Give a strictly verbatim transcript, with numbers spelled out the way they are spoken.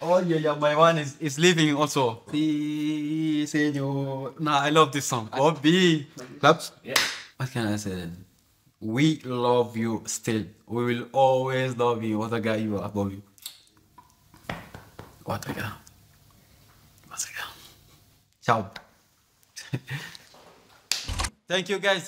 Oh yeah, yeah. My one is, is leaving also. See, Sadio. Nah, I love this song. Bobby. Claps. Yeah. What can I say? We love you still. We will always love you. What a guy you are, Bobby. What a guy. What a guy. Ciao. Thank you guys.